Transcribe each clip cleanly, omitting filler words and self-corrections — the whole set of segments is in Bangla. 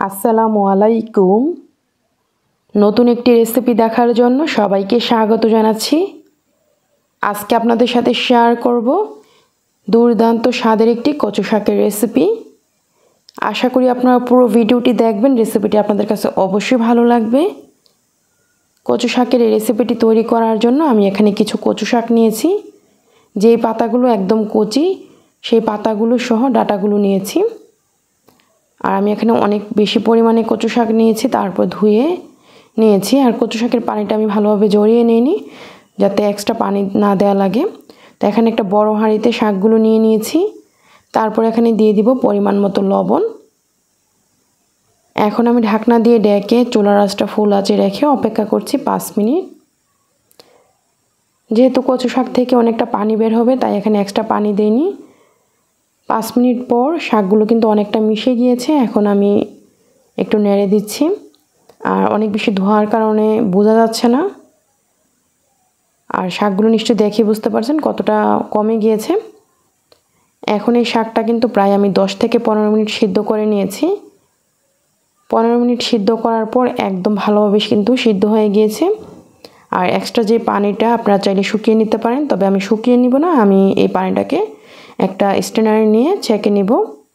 আসসালামু আলাইকুম। নতুন একটি রেসিপি দেখার জন্য সবাইকে স্বাগত জানাচ্ছি। আজকে আপনাদের সাথে শেয়ার করব দুর্দান্ত স্বাদের একটি কচু শাকের রেসিপি। আশা করি আপনারা পুরো ভিডিওটি দেখবেন, রেসিপিটি আপনাদের কাছে অবশ্যই ভালো লাগবে। কচু শাকের এই রেসিপিটি তৈরি করার জন্য আমি এখানে কিছু কচু শাক নিয়েছি। যেই পাতাগুলো একদম কচি সেই পাতাগুলো সহ ডাঁটাগুলো নিয়েছি। আর আমি এখানে অনেক বেশি পরিমাণে কচু শাক নিয়েছি, তারপর ধুয়ে নিয়েছি। আর কচু শাকের পানিটা আমি ভালোভাবে জড়িয়ে নিইনি যাতে এক্সট্রা পানি না দেওয়া লাগে। তো এখানে একটা বড় হাঁড়িতে শাকগুলো নিয়ে নিয়েছি। তারপর এখানে দিয়ে দিব পরিমাণ মতো লবণ। এখন আমি ঢাকনা দিয়ে ডেকে চুলার আঁচটা ফুল আঁচে রেখে অপেক্ষা করছি 5 মিনিট। যেহেতু কচু শাক থেকে অনেকটা পানি বের হবে তাই এখানে এক্সট্রা পানি দেইনি। 5 মিনিট পর শাকগুলো কিন্তু অনেকটা মিশে গিয়েছে। এখন আমি একটু নেড়ে দিচ্ছি। আর অনেক বেশি ধোয়ার কারণে বোঝা যাচ্ছে না। আর শাকগুলো নিশ্চয়ই দেখে বুঝতে পারছেন কতটা কমে গিয়েছে। এখন এই শাকটা কিন্তু প্রায় আমি 10 থেকে 15 মিনিট সিদ্ধ করে নিয়েছি। 15 মিনিট সিদ্ধ করার পর একদম ভালোভাবে কিন্তু সিদ্ধ হয়ে গিয়েছে। আর এক্সট্রা যে পানিটা আপনারা চাইলে শুকিয়ে নিতে পারেন, তবে আমি শুকিয়ে নিব না। আমি এই পানিটাকে একটা স্ট্রেনারে নিয়ে ছেঁকে নিব।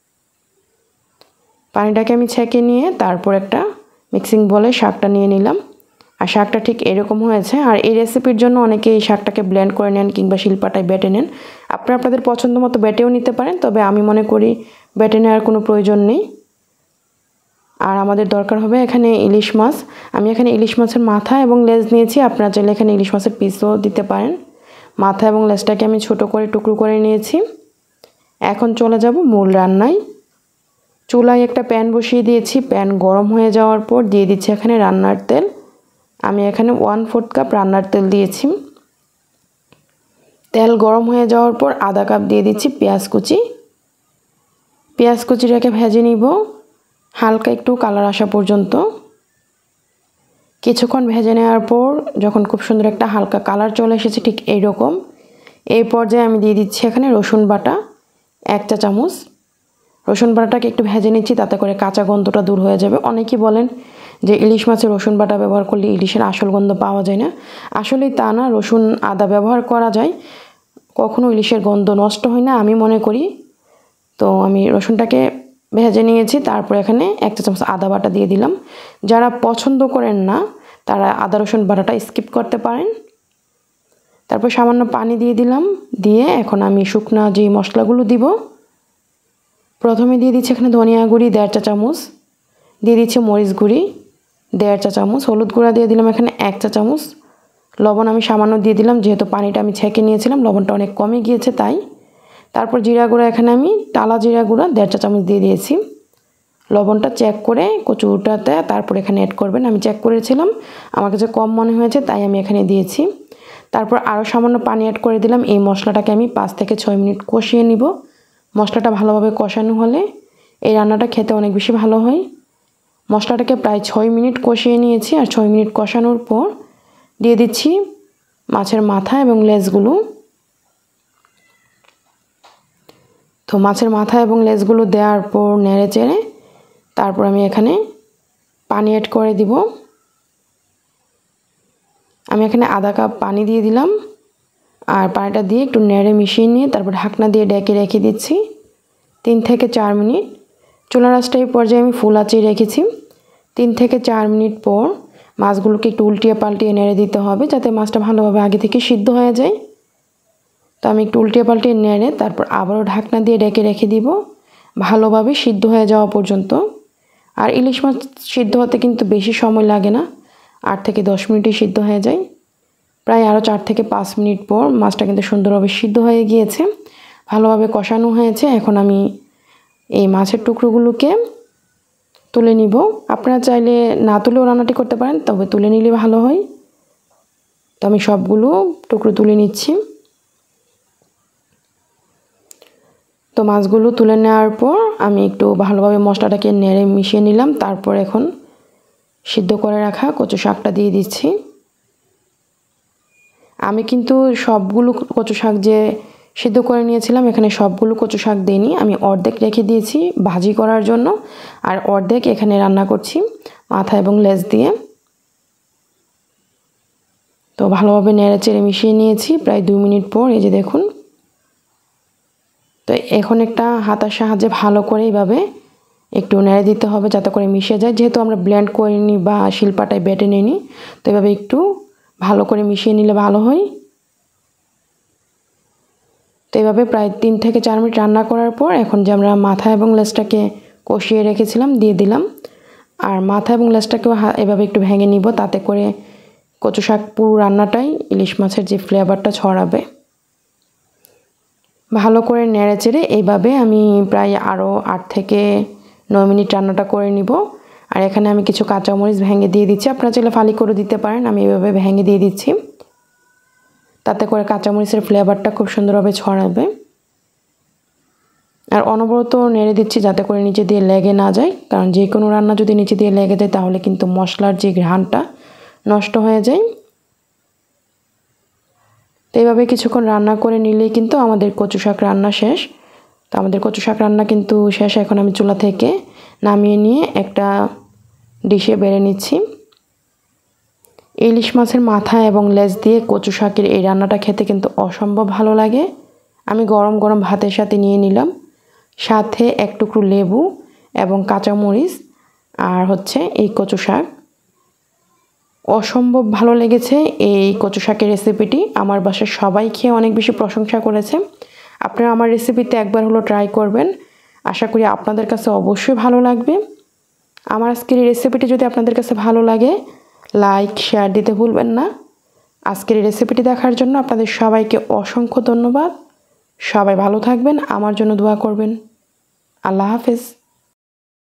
পানিটাকে আমি ছেঁকে নিয়ে তারপর একটা মিক্সিং বলে শাকটা নিয়ে নিলাম। আর শাকটা ঠিক এরকম হয়েছে। আর এই রেসিপির জন্য অনেকে এই শাকটাকে ব্লেন্ড করে নেন কিংবা শিলপাটায় বেটে নেন। আপনারা আপনাদের পছন্দ মতো বেটেও নিতে পারেন, তবে আমি মনে করি বেটে নেওয়ার কোনো প্রয়োজন নেই। আর আমাদের দরকার হবে এখানে ইলিশ মাছ। আমি এখানে ইলিশ মাছের মাথা এবং লেজ নিয়েছি। আপনারা চাইলে এখানে ইলিশ মাছের পিসও দিতে পারেন। মাথা এবং লেজটাকে আমি ছোট করে টুকরো করে নিয়েছি। এখন চলে যাব মূল রান্নায়। চুলায় একটা প্যান বসিয়ে দিয়েছি। প্যান গরম হয়ে যাওয়ার পর দিয়ে দিচ্ছি এখানে রান্নার তেল। আমি এখানে 1/4 কাপ রান্নার তেল দিয়েছি। তেল গরম হয়ে যাওয়ার পর আধা কাপ দিয়ে দিচ্ছি পেঁয়াজ কুচি। পেঁয়াজ কুচিটাকে ভেজে নিব হালকা একটু কালার আসা পর্যন্ত। কিছুক্ষণ ভেজে নেওয়ার পর যখন খুব সুন্দর একটা হালকা কালার চলে এসেছে ঠিক এইরকম, এই পর্যায়ে আমি দিয়ে দিচ্ছি এখানে রসুন বাটা 1 চা চামচ। রসুন বাটাটাকে একটু ভেজে নিচ্ছি, তাতে করে কাঁচা গন্ধটা দূর হয়ে যাবে। অনেকেই বলেন যে ইলিশ মাছে রসুন বাটা ব্যবহার করলে ইলিশের আসল গন্ধ পাওয়া যায় না। আসলেই তা না, রসুন আদা ব্যবহার করা যায়, কখনো ইলিশের গন্ধ নষ্ট হয় না আমি মনে করি। তো আমি রসুনটাকে ভেজে নিয়েছি। তারপর এখানে 1 চা চামচ আদা বাটা দিয়ে দিলাম। যারা পছন্দ করেন না তারা আদা রসুন বাটাটা স্কিপ করতে পারেন। তারপর সামান্য পানি দিয়ে দিলাম। দিয়ে এখন আমি শুকনা যে মশলাগুলো দিব, প্রথমে দিয়ে দিচ্ছি এখানে ধনিয়া গুঁড়ি 1.5 চা চামচ, দিয়ে দিচ্ছি মরিচ গুঁড়ি 1.5 চা চামচ, হলুদ গুঁড়া দিয়ে দিলাম এখানে 1 চা চামচ, লবণ আমি সামান্য দিয়ে দিলাম, যেহেতু পানিটা আমি ছেঁকে নিয়েছিলাম লবণটা অনেক কমে গিয়েছে তাই। তারপর জিরা গুঁড়া এখানে আমি টালা জিরা গুঁড়া 1.5 চা চামচ দিয়ে দিয়েছি। লবণটা চেক করে কচুটাতে তারপর এখানে অ্যাড করবেন। আমি চেক করেছিলাম, আমার কাছে কম মনে হয়েছে তাই আমি এখানে দিয়েছি। তারপর আরও সামান্য পানি অ্যাড করে দিলাম। এই মশলাটাকে আমি 5 থেকে 6 মিনিট কষিয়ে নিব। মশলাটা ভালোভাবে কষানো হলে এই রান্নাটা খেতে অনেক বেশি ভালো হয়। মশলাটাকে প্রায় 6 মিনিট কষিয়ে নিয়েছি। আর 6 মিনিট কষানোর পর দিয়ে দিচ্ছি মাছের মাথা এবং লেজগুলো। তো মাছের মাথা এবং লেজগুলো দেওয়ার পর নেড়ে চেড়ে তারপর আমি এখানে পানি অ্যাড করে দিব। আমি এখানে আধা কাপ পানি দিয়ে দিলাম। আর পানিটা দিয়ে একটু নেড়ে মিশিয়ে নিয়ে তারপর ঢাকনা দিয়ে ডেকে রেখে দিচ্ছি 3 থেকে 4 মিনিট। চুলার আঁচটা এই পর্যায়ে আমি ফুল আঁচেই রেখেছি। 3 থেকে 4 মিনিট পর মাছগুলোকে একটু উল্টিয়ে পাল্টিয়ে নেড়ে দিতে হবে যাতে মাছটা ভালোভাবে আগে থেকে সিদ্ধ হয়ে যায়। তো আমি একটু উল্টিয়ে পাল্টিয়ে নেড়ে তারপর আবারও ঢাকনা দিয়ে ডেকে রেখে দিব ভালোভাবে সিদ্ধ হয়ে যাওয়া পর্যন্ত। আর ইলিশ মাছ সিদ্ধ হতে কিন্তু বেশি সময় লাগে না, 8 থেকে 10 মিনিটই সিদ্ধ হয়ে যায়। প্রায় আরও 4 থেকে 5 মিনিট পর মাছটা কিন্তু সুন্দরভাবে সিদ্ধ হয়ে গিয়েছে, ভালোভাবে কষানো হয়েছে। এখন আমি এই মাছের টুকরোগুলোকে তুলে নিব। আপনারা চাইলে না তুলেও রান্নাটি করতে পারেন, তবে তুলে নিলে ভালো হয়। তো আমি সবগুলো টুকরো তুলে নিচ্ছি। তো মাছগুলো তুলে নেওয়ার পর আমি একটু ভালোভাবে মশলাটাকে নেড়ে মিশিয়ে নিলাম। তারপর এখন সিদ্ধ করে রাখা কচু শাকটা দিয়ে দিচ্ছি। আমি কিন্তু সবগুলো কচু শাক যে সিদ্ধ করে নিয়েছিলাম। এখানে সবগুলো কচু শাক দিইনি, আমি অর্ধেক রেখে দিয়েছি ভাজি করার জন্য, আর অর্ধেক এখানে রান্না করছি মাথা এবং লেজ দিয়ে। তো ভালোভাবে নেড়ে চেড়ে মিশিয়ে নিয়েছি প্রায় 2 মিনিট পর। এই যে দেখুন, তো এখন একটা হাতার সাহায্যে ভালো করে এইভাবে একটু নেড়ে দিতে হবে যাতে করে মিশে যায়। যেহেতু আমরা ব্লেন্ড করিনি বা শিলপাটায় বেটে নিইনি, তো এভাবে একটু ভালো করে মিশিয়ে নিলে ভালো হয়। তো এইভাবে প্রায় 3 থেকে 4 মিনিট রান্না করার পর এখন যে আমরা মাথা এবং লেজটাকে কষিয়ে রেখেছিলাম দিয়ে দিলাম। আর মাথা এবং লেজটাকেও এভাবে একটু ভেঙে নিব, তাতে করে কচু শাক পুরো রান্নাটাই ইলিশ মাছের যে ফ্লেভারটা ছড়াবে। ভালো করে নেড়ে চেড়ে এইভাবে আমি প্রায় আরও 8 থেকে 9 মিনিট রান্নাটা করে নিব। আর এখানে আমি কিছু কাঁচামরিচ ভেঙে দিয়ে দিচ্ছি, আপনারা চাইলে ফালি করে দিতে পারেন, আমি এইভাবে ভেঙে দিয়ে দিচ্ছি, তাতে করে কাঁচামরিচের ফ্লেভারটা খুব সুন্দরভাবে ছড়াবে। আর অনবরত নেড়ে দিচ্ছি যাতে করে নিচে দিয়ে লেগে না যায়, কারণ যে কোনো রান্না যদি নিচে দিয়ে লেগে যায় তাহলে কিন্তু মশলার যে ঘ্রাণটা নষ্ট হয়ে যায়। তো এইভাবে কিছুক্ষণ রান্না করে নিলেই কিন্তু আমাদের কচু শাক রান্না শেষ। তো আমাদের কচু শাক রান্না কিন্তু শেষ। এখন আমি চুলা থেকে নামিয়ে নিয়ে একটা ডিশে বেড়ে নিচ্ছি। ইলিশ মাছের মাথা এবং লেজ দিয়ে কচু শাকের এই রান্নাটা খেতে কিন্তু অসম্ভব ভালো লাগে। আমি গরম গরম ভাতের সাথে নিয়ে নিলাম, সাথে এক টুকরো লেবু এবং কাঁচামরিচ আর হচ্ছে এই কচু শাক। অসম্ভব ভালো লেগেছে এই কচু শাকের রেসিপিটি। আমার বাসায় সবাই খেয়ে অনেক বেশি প্রশংসা করেছে। আপনারা আমার রেসিপিতে একবার হলো ট্রাই করবেন, আশা করি আপনাদের কাছে অবশ্যই ভালো লাগবে। আমার আজকের এই রেসিপিটি যদি আপনাদের কাছে ভালো লাগে, লাইক শেয়ার দিতে ভুলবেন না। আজকের এই রেসিপিটি দেখার জন্য আপনাদের সবাইকে অসংখ্য ধন্যবাদ। সবাই ভালো থাকবেন, আমার জন্য দোয়া করবেন। আল্লাহ হাফেজ।